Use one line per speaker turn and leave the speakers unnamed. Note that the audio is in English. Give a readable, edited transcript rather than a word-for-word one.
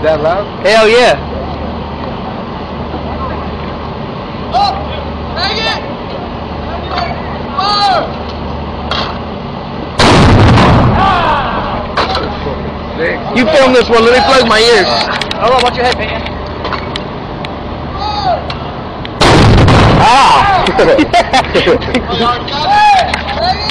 that loud?
Hell yeah.
Oh! Hang it! Fire!
You film this one, let me plug my ears.
Hold on, watch your head, man.
Ah!
Hang it!